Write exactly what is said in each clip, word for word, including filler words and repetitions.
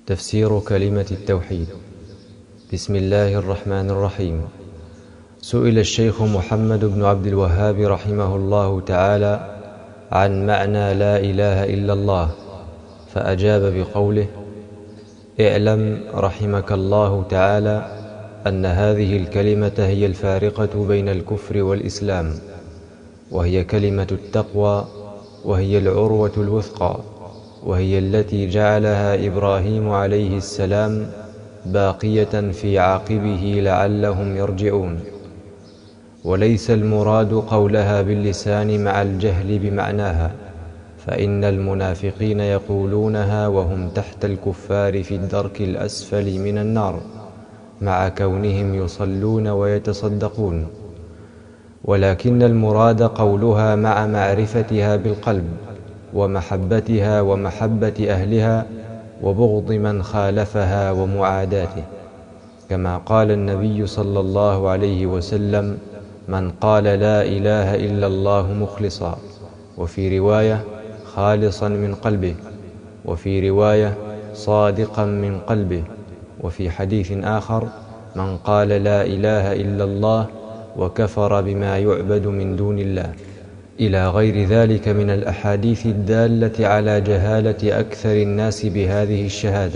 تفسير كلمة التوحيد. بسم الله الرحمن الرحيم. سئل الشيخ محمد بن عبد الوهاب رحمه الله تعالى عن معنى لا إله إلا الله، فأجاب بقوله: اعلم رحمك الله تعالى أن هذه الكلمة هي الفارقة بين الكفر والإسلام، وهي كلمة التقوى، وهي العروة الوثقى، وهي التي جعلها إبراهيم عليه السلام باقية في عاقبه لعلهم يرجعون. وليس المراد قولها باللسان مع الجهل بمعناها، فإن المنافقين يقولونها وهم تحت الكفار في الدرك الأسفل من النار، مع كونهم يصلون ويتصدقون. ولكن المراد قولها مع معرفتها بالقلب، ومحبتها ومحبة أهلها، وبغض من خالفها ومعاداته، كما قال النبي صلى الله عليه وسلم: من قال لا إله إلا الله مخلصا، وفي رواية خالصا من قلبه، وفي رواية صادقا من قلبه، وفي حديث آخر: من قال لا إله إلا الله وكفر بما يعبد من دون الله، إلى غير ذلك من الأحاديث الدالة على جهالة أكثر الناس بهذه الشهادة.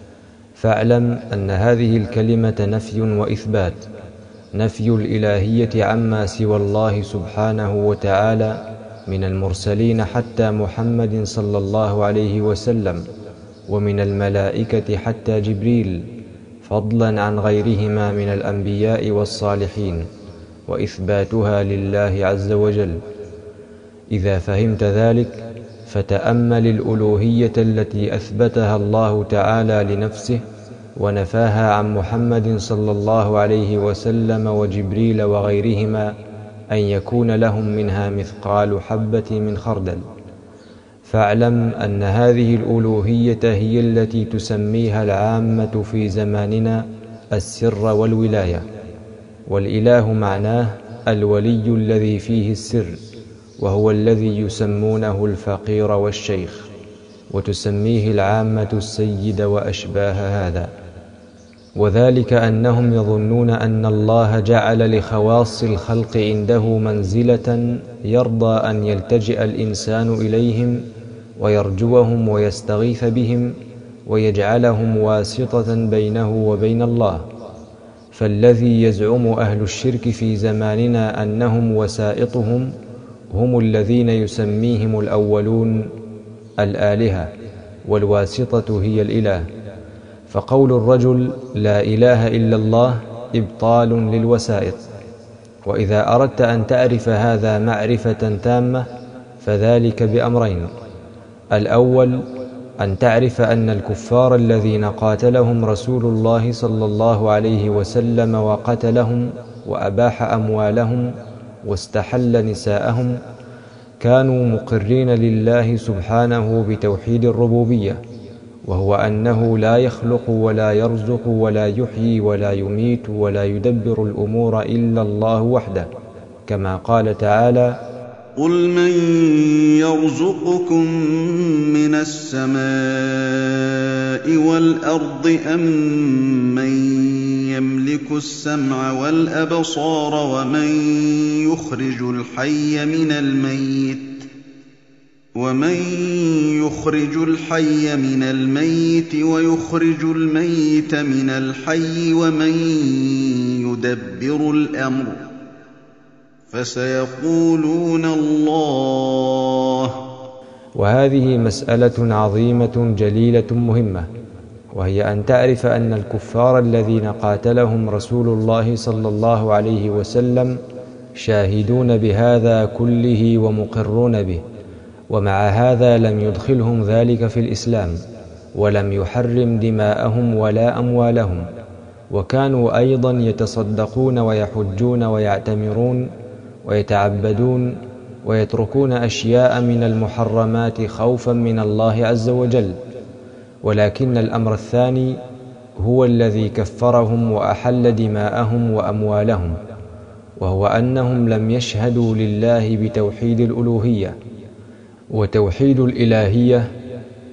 فاعلم أن هذه الكلمة نفي وإثبات، نفي الإلهية عما سوى الله سبحانه وتعالى من المرسلين حتى محمد صلى الله عليه وسلم، ومن الملائكة حتى جبريل، فضلا عن غيرهما من الأنبياء والصالحين، وإثباتها لله عز وجل. إذا فهمت ذلك فتأمل الألوهية التي أثبتها الله تعالى لنفسه ونفاها عن محمد صلى الله عليه وسلم وجبريل وغيرهما أن يكون لهم منها مثقال حبة من خردل. فاعلم أن هذه الألوهية هي التي تسميها العامة في زماننا السر والولاية. والإله معناه الولي الذي فيه السر، وهو الذي يسمونه الفقير والشيخ، وتسميه العامة السيد وأشباه هذا. وذلك أنهم يظنون أن الله جعل لخواص الخلق عنده منزلة يرضى أن يلتجئ الإنسان إليهم ويرجوهم ويستغيث بهم، ويجعلهم واسطة بينه وبين الله. فالذي يزعم أهل الشرك في زماننا أنهم وسائطهم هم الذين يسميهم الأولون الآلهة، والواسطة هي الإله. فقول الرجل لا إله إلا الله إبطال للوسائط. وإذا أردت أن تعرف هذا معرفة تامة فذلك بأمرين: الأول أن تعرف أن الكفار الذين قاتلهم رسول الله صلى الله عليه وسلم وقتلهم وأباح أموالهم واستحل نساءهم كانوا مقرين لله سبحانه بتوحيد الربوبية، وهو أنه لا يخلق ولا يرزق ولا يحيي ولا يميت ولا يدبر الأمور إلا الله وحده، كما قال تعالى: قل من يرزقكم من السماء والأرض أم من يملك السمع والأبصار ومن يخرج الحي من الميت ومن يخرج الحي من الميت ويخرج الميت من الحي ومن يدبر الأمر، فسيقولون الله. وهذه مسألة عظيمة جليلة مهمة، وهي أن تعرف أن الكفار الذين قاتلهم رسول الله صلى الله عليه وسلم شاهدون بهذا كله ومقرون به، ومع هذا لم يدخلهم ذلك في الإسلام، ولم يحرم دماءهم ولا أموالهم، وكانوا أيضا يتصدقون ويحجون ويعتمرون ويتعبدون ويتركون أشياء من المحرمات خوفا من الله عز وجل. ولكن الأمر الثاني هو الذي كفرهم وأحل دماءهم وأموالهم، وهو أنهم لم يشهدوا لله بتوحيد الألوهية. وتوحيد الإلهية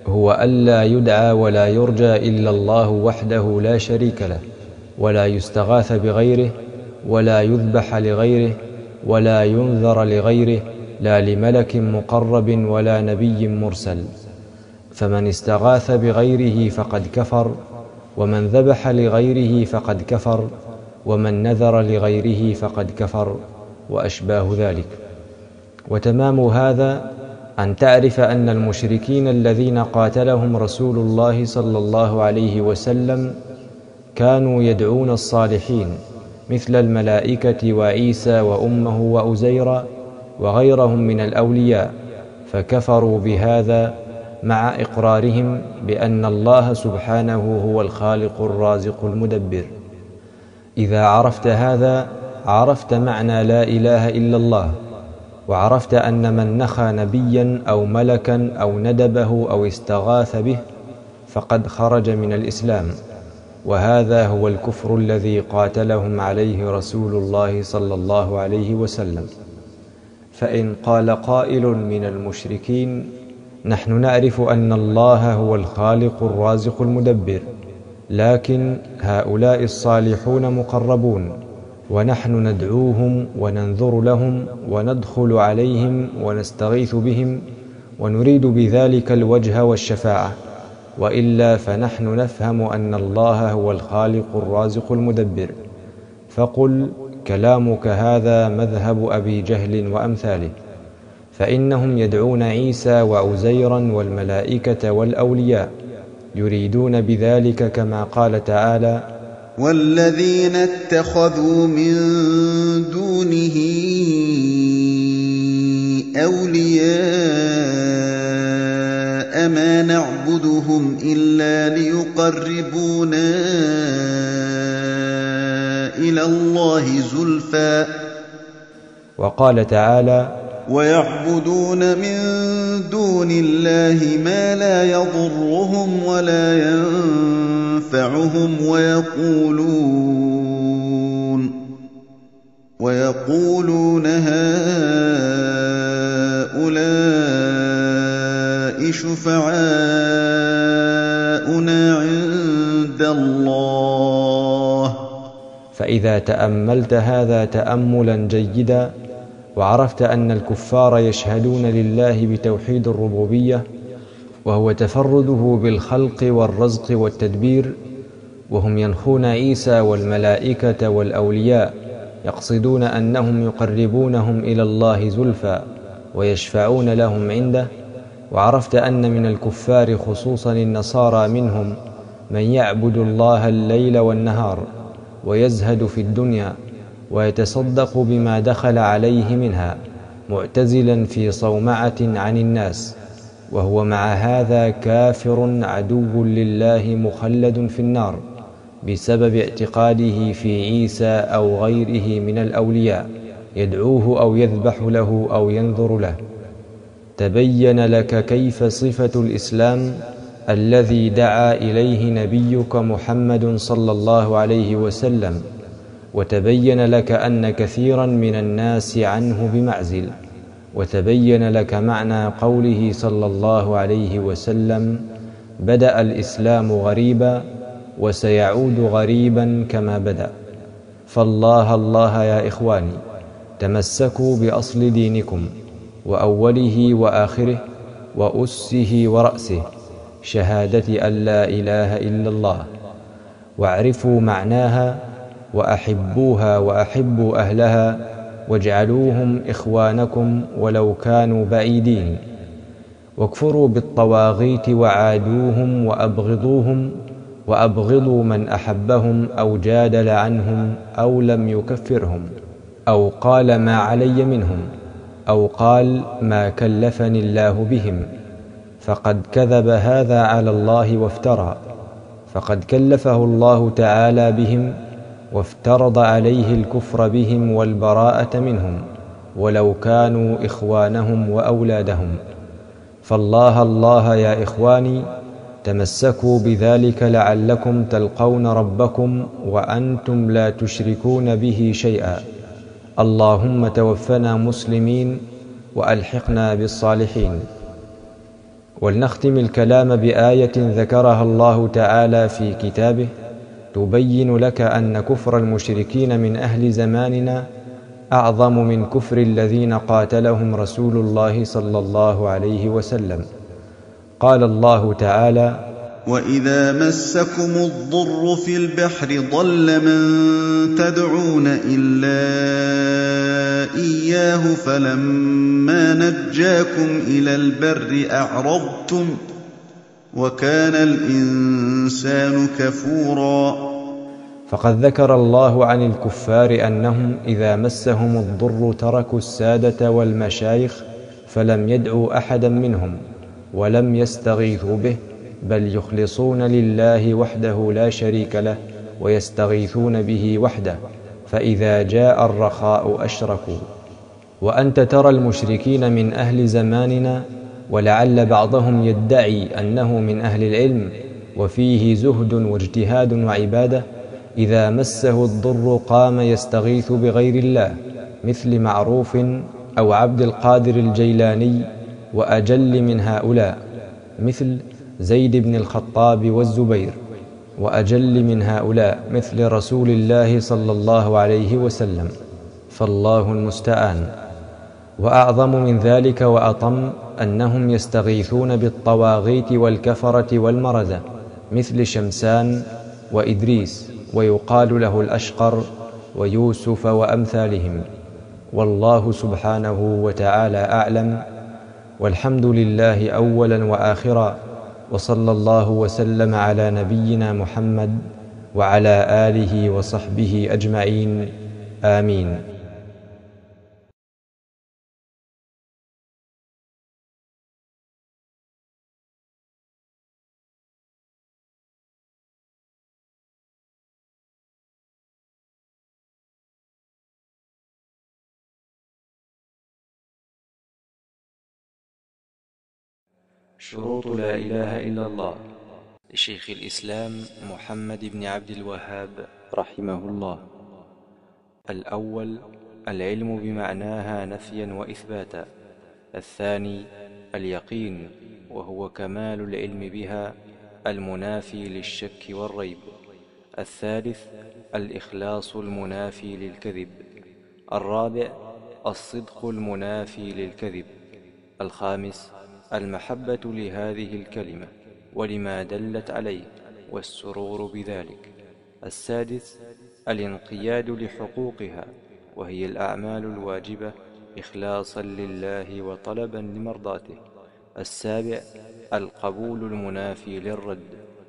هو ألا يدعى ولا يرجى إلا الله وحده لا شريك له، ولا يستغاث بغيره، ولا يذبح لغيره، ولا ينذر لغيره، لا لملك مقرب ولا نبي مرسل. فمن استغاث بغيره فقد كفر، ومن ذبح لغيره فقد كفر، ومن نذر لغيره فقد كفر، وأشباه ذلك. وتمام هذا أن تعرف أن المشركين الذين قاتلهم رسول الله صلى الله عليه وسلم كانوا يدعون الصالحين مثل الملائكة وعيسى وأمه وأزير وغيرهم من الأولياء، فكفروا بهذا مع إقرارهم بأن الله سبحانه هو الخالق الرازق المدبر. إذا عرفت هذا عرفت معنى لا إله إلا الله، وعرفت أن من نخى نبيا أو ملكا أو ندبه أو استغاث به فقد خرج من الإسلام، وهذا هو الكفر الذي قاتلهم عليه رسول الله صلى الله عليه وسلم. فإن قال قائل من المشركين: نحن نعرف أن الله هو الخالق الرازق المدبر، لكن هؤلاء الصالحون مقربون، ونحن ندعوهم وننذر لهم وندخل عليهم ونستغيث بهم ونريد بذلك الوجه والشفاعة، وإلا فنحن نفهم أن الله هو الخالق الرازق المدبر. فقل: كلامك هذا مذهب أبي جهل وأمثاله، فإنهم يدعون عيسى وعزيرا والملائكة والأولياء، يريدون بذلك كما قال تعالى: والذين اتخذوا من دونه أولياء ما نعبدهم إلا ليقربونا إلى الله زلفى. وقال تعالى: ويعبدون من دون الله ما لا يضرهم ولا ينفعهم ويقولون ويقولون هؤلاء شفعاؤنا عند الله. فإذا تأملت هذا تأملا جيدا وعرفت أن الكفار يشهدون لله بتوحيد الربوبية، وهو تفرده بالخلق والرزق والتدبير، وهم ينخون عيسى والملائكة والأولياء يقصدون أنهم يقربونهم إلى الله زلفى ويشفعون لهم عنده، وعرفت أن من الكفار خصوصا النصارى منهم من يعبد الله الليل والنهار ويزهد في الدنيا ويتصدق بما دخل عليه منها، معتزلا في صومعة عن الناس، وهو مع هذا كافر عدو لله مخلد في النار بسبب اعتقاده في عيسى أو غيره من الأولياء، يدعوه أو يذبح له أو ينذر له. تبين لك كيف صفة الإسلام الذي دعا إليه نبيك محمد صلى الله عليه وسلم، وتبين لك أن كثيرا من الناس عنه بمعزل، وتبين لك معنى قوله صلى الله عليه وسلم: بدأ الإسلام غريبا وسيعود غريبا كما بدأ. فالله الله يا إخواني، تمسكوا بأصل دينكم وأوله وآخره وأسه ورأسه، شهادة أن لا إله إلا الله، واعرفوا معناها وأحبوها وأحبوا أهلها، واجعلوهم إخوانكم ولو كانوا بعيدين، واكفروا بالطواغيت وعادوهم وأبغضوهم، وأبغضوا من أحبهم أو جادل عنهم أو لم يكفرهم أو قال ما علي منهم أو قال ما كلفني الله بهم، فقد كذب هذا على الله وافترى، فقد كلفه الله تعالى بهم وافترض عليه الكفر بهم والبراءة منهم ولو كانوا إخوانهم وأولادهم. فالله الله يا إخواني، تمسكوا بذلك لعلكم تلقون ربكم وأنتم لا تشركون به شيئا. اللهم توفنا مسلمين وألحقنا بالصالحين. ولنختم الكلام بآية ذكرها الله تعالى في كتابه تبين لك أن كفر المشركين من أهل زماننا أعظم من كفر الذين قاتلهم رسول الله صلى الله عليه وسلم. قال الله تعالى: وَإِذَا مَسَّكُمُ الضُّرُّ فِي الْبَحْرِ ضَلَّ مَن تَدْعُونَ إِلَّا إِيَّاهُ فَلَمَّا نَجَّاكُمْ إِلَى الْبَرِّ أَعْرَضْتُمْ ۚ وَكَانَ الْإِنسَانُ كَفُورًا. فقد ذكر الله عن الكفار أنهم إذا مسهم الضر تركوا السادة والمشايخ فلم يدعوا أحدا منهم ولم يستغيثوا به، بل يخلصون لله وحده لا شريك له ويستغيثون به وحده، فإذا جاء الرخاء أشركوا. وأنت ترى المشركين من أهل زماننا، ولعل بعضهم يدعي أنه من أهل العلم وفيه زهد واجتهاد وعبادة، إذا مسه الضر قام يستغيث بغير الله، مثل معروف أو عبد القادر الجيلاني، وأجل من هؤلاء مثل زيد بن الخطاب والزبير، وأجل من هؤلاء مثل رسول الله صلى الله عليه وسلم، فالله المستعان. وأعظم من ذلك وأطم أنهم يستغيثون بالطواغيت والكفرة والمرزة مثل شمسان وإدريس، ويقال له الأشقر ويوسف وأمثالهم. والله سبحانه وتعالى أعلم، والحمد لله أولا وآخرا، وصلى الله وسلم على نبينا محمد وعلى آله وصحبه أجمعين، آمين. شروط لا إله إلا الله لشيخ الإسلام محمد بن عبد الوهاب رحمه الله. الأول: العلم بمعناها نفيا وإثباتا. الثاني: اليقين، وهو كمال العلم بها المنافي للشك والريب. الثالث: الإخلاص المنافي للكذب. الرابع: الصدق المنافي للكذب. الخامس: المحبة لهذه الكلمة ولما دلت عليه والسرور بذلك. السادس: الانقياد لحقوقها، وهي الأعمال الواجبة إخلاصا لله وطلبا لمرضاته. السابع: القبول المنافي للرد.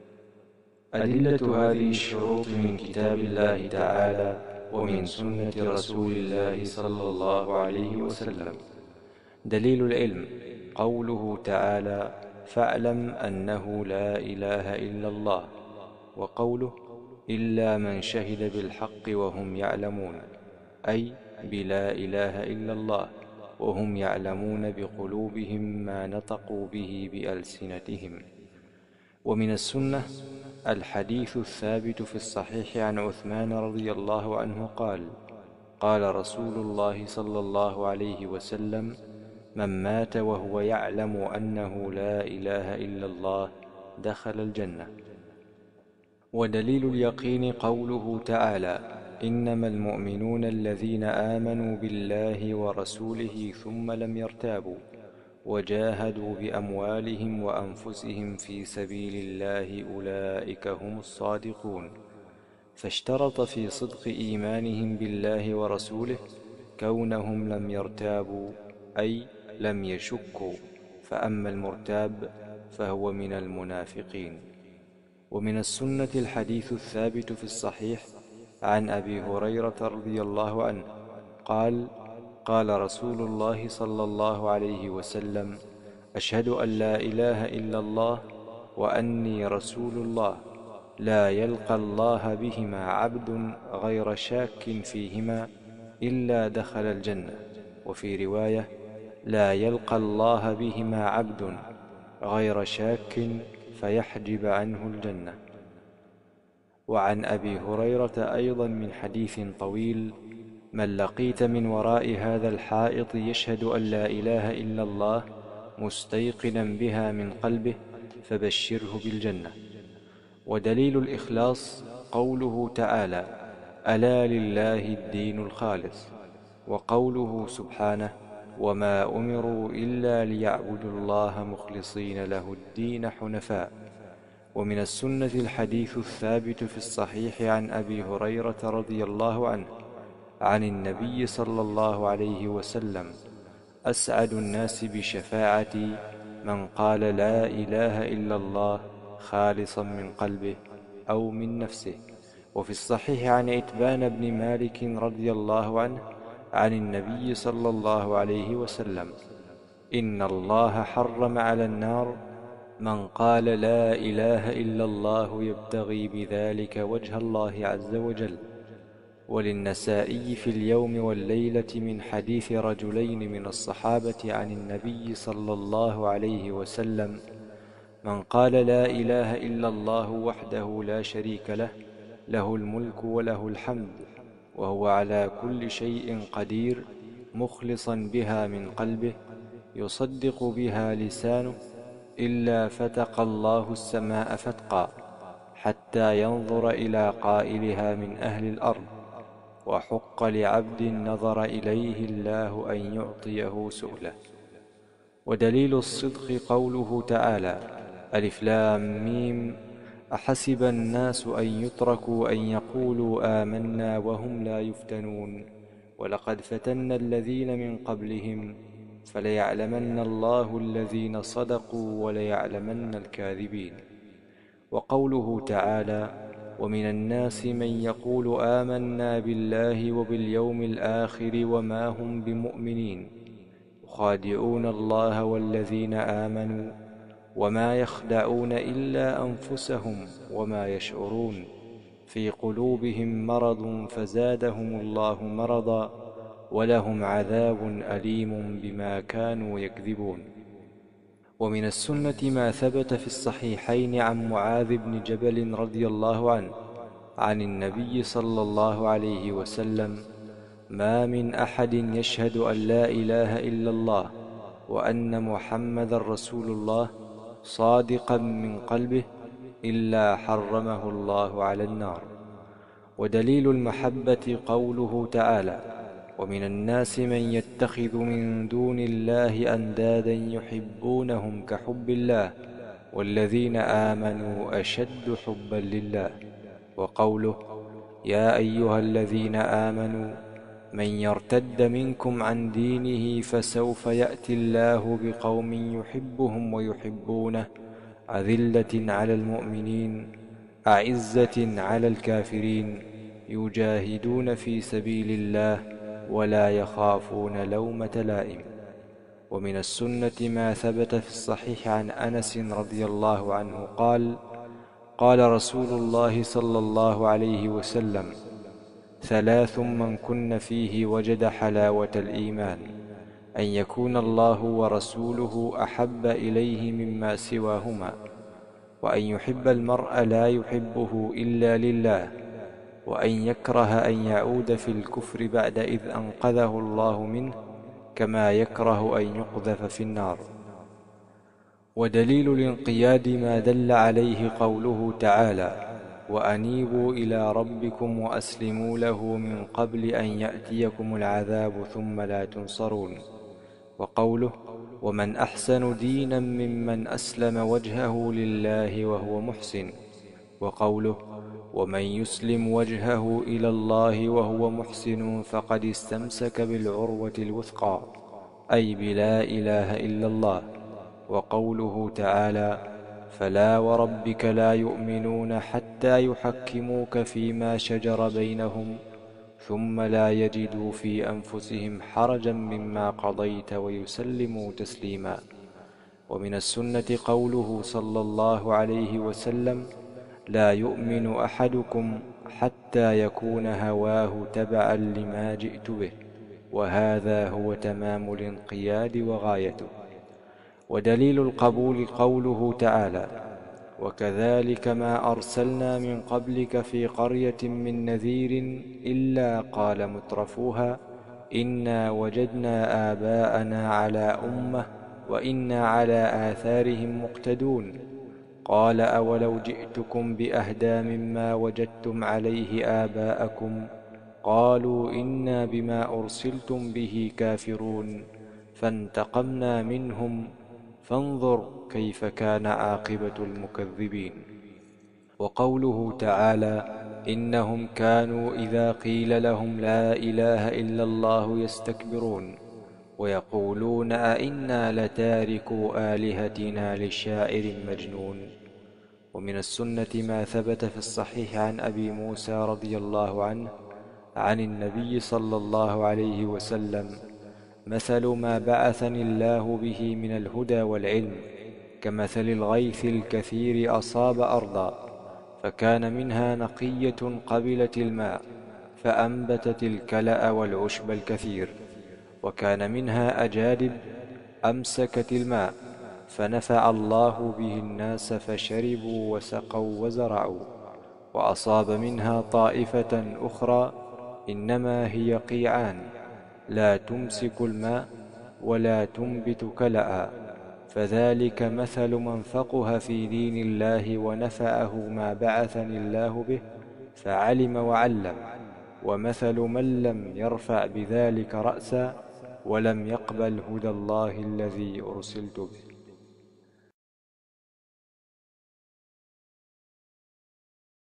أدلة هذه الشروط من كتاب الله تعالى ومن سنة رسول الله صلى الله عليه وسلم. دليل العلم قوله تعالى: فاعلم أنه لا إله إلا الله، وقوله: إلا من شهد بالحق وهم يعلمون، أي بلا إله إلا الله وهم يعلمون بقلوبهم ما نطقوا به بألسنتهم. ومن السنة الحديث الثابت في الصحيح عن عثمان رضي الله عنه قال: قال رسول الله صلى الله عليه وسلم: من مات وهو يعلم أنه لا إله إلا الله دخل الجنة. ودليل اليقين قوله تعالى: إنما المؤمنون الذين آمنوا بالله ورسوله ثم لم يرتابوا وجاهدوا بأموالهم وأنفسهم في سبيل الله أولئك هم الصادقون. فاشترط في صدق إيمانهم بالله ورسوله كونهم لم يرتابوا، أي لم يشكوا، فأما المرتاب فهو من المنافقين. ومن السنة الحديث الثابت في الصحيح عن أبي هريرة رضي الله عنه قال: قال رسول الله صلى الله عليه وسلم: أشهد أن لا إله إلا الله وأني رسول الله، لا يلقى الله بهما عبد غير شاك فيهما إلا دخل الجنة. وفي رواية: لا يلقى الله بهما عبد غير شاك فيحجب عنه الجنة. وعن أبي هريرة أيضا من حديث طويل: من لقيت من وراء هذا الحائط يشهد أن لا إله إلا الله مستيقنا بها من قلبه فبشره بالجنة. ودليل الإخلاص قوله تعالى: ألا لله الدين الخالص، وقوله سبحانه: وما أمروا إلا ليعبدوا الله مخلصين له الدين حنفاء. ومن السنة الحديث الثابت في الصحيح عن أبي هريرة رضي الله عنه عن النبي صلى الله عليه وسلم: أسعد الناس بشفاعتي من قال لا إله إلا الله خالصا من قلبه أو من نفسه. وفي الصحيح عن إتبان بن مالك رضي الله عنه عن النبي صلى الله عليه وسلم: إن الله حرم على النار من قال لا إله إلا الله يبتغي بذلك وجه الله عز وجل. وللنسائي في اليوم والليلة من حديث رجلين من الصحابة عن النبي صلى الله عليه وسلم: من قال لا إله إلا الله وحده لا شريك له، له الملك وله الحمد وهو على كل شيء قدير، مخلصا بها من قلبه يصدق بها لسانه، إلا فتق الله السماء فتقا حتى ينظر إلى قائلها من أهل الأرض، وحق لعبد نظر إليه الله أن يعطيه سؤله. ودليل الصدق قوله تعالى: ألف لام ميم أحسب الناس أن يتركوا أن يقولوا آمنا وهم لا يفتنون ولقد فتنا الذين من قبلهم فليعلمن الله الذين صدقوا وليعلمن الكاذبين. وقوله تعالى: ومن الناس من يقول آمنا بالله وباليوم الآخر وما هم بمؤمنين يخادعون الله والذين آمنوا وما يخدعون إلا أنفسهم وما يشعرون في قلوبهم مرض فزادهم الله مرضا ولهم عذاب أليم بما كانوا يكذبون. ومن السنة ما ثبت في الصحيحين عن معاذ بن جبل رضي الله عنه عن النبي صلى الله عليه وسلم: ما من أحد يشهد أن لا إله إلا الله وأن محمدا رسول الله صادقا من قلبه إلا حرمه الله على النار. ودليل المحبة قوله تعالى: ومن الناس من يتخذ من دون الله أندادا يحبونهم كحب الله والذين آمنوا أشد حبا لله. وقوله: يا أيها الذين آمنوا من يرتد منكم عن دينه فسوف يأتي الله بقوم يحبهم ويحبونه أذلة على المؤمنين أعزة على الكافرين يجاهدون في سبيل الله ولا يخافون لومة لائم. ومن السنة ما ثبت في الصحيح عن أنس رضي الله عنه قال: قال رسول الله صلى الله عليه وسلم: ثلاث من كن فيه وجد حلاوة الإيمان: أن يكون الله ورسوله أحب إليه مما سواهما، وأن يحب المرء لا يحبه إلا لله، وأن يكره أن يعود في الكفر بعد إذ أنقذه الله منه كما يكره أن يقذف في النار. ودليل الانقياد ما دل عليه قوله تعالى: وأنيبوا إلى ربكم وأسلموا له من قبل أن يأتيكم العذاب ثم لا تنصرون. وقوله: ومن أحسن دينا ممن أسلم وجهه لله وهو محسن. وقوله: ومن يسلم وجهه إلى الله وهو محسن فقد استمسك بالعروة الوثقى، أي بلا إله إلا الله. وقوله تعالى: فلا وربك لا يؤمنون حتى يحكموك فيما شجر بينهم ثم لا يجدوا في أنفسهم حرجا مما قضيت ويسلموا تسليما. ومن السنة قوله صلى الله عليه وسلم: لا يؤمن أحدكم حتى يكون هواه تبعا لما جئت به، وهذا هو تمام الانقياد وغايته. ودليل القبول قوله تعالى: وكذلك ما أرسلنا من قبلك في قرية من نذير إلا قال مترفوها إنا وجدنا آباءنا على أمة وإنا على آثارهم مقتدون. قال أولو جئتكم بأهدى مما وجدتم عليه آباءكم قالوا إنا بما أرسلتم به كافرون فانتقمنا منهم فانظر كيف كان عاقبة المكذبين. وقوله تعالى إنهم كانوا إذا قيل لهم لا إله إلا الله يستكبرون ويقولون أئنا لتاركوا آلهتنا لشاعر مجنون. ومن السنة ما ثبت في الصحيح عن أبي موسى رضي الله عنه عن النبي صلى الله عليه وسلم مثل ما بعثني الله به من الهدى والعلم كمثل الغيث الكثير أصاب أرضا فكان منها نقية قبلت الماء فأنبتت الكلأ والعشب الكثير، وكان منها أجادب أمسكت الماء فنفع الله به الناس فشربوا وسقوا وزرعوا. وأصاب منها طائفة أخرى إنما هي قيعان لا تمسك الماء ولا تنبت كلأ، فذلك مثل من فقه في دين الله ونفعه ما بعثني الله به فعلم وعلم، ومثل من لم يرفع بذلك رأسا ولم يقبل هدى الله الذي أرسلت به.